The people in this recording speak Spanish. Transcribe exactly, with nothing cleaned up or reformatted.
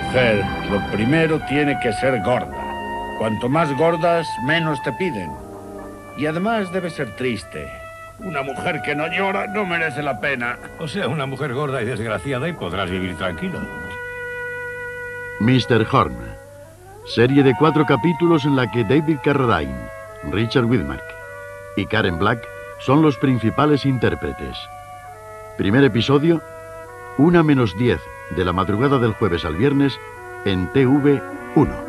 mujer, lo primero tiene que ser gorda. Cuanto más gordas, menos te piden. Y además debe ser triste. Una mujer que no llora no merece la pena. O sea, una mujer gorda y desgraciada y podrás vivir tranquilo. mister Horn. Serie de cuatro capítulos en la que David Carradine, Richard Widmark y Karen Black son los principales intérpretes. Primer episodio, una menos diez de la madrugada del jueves al viernes en T V uno.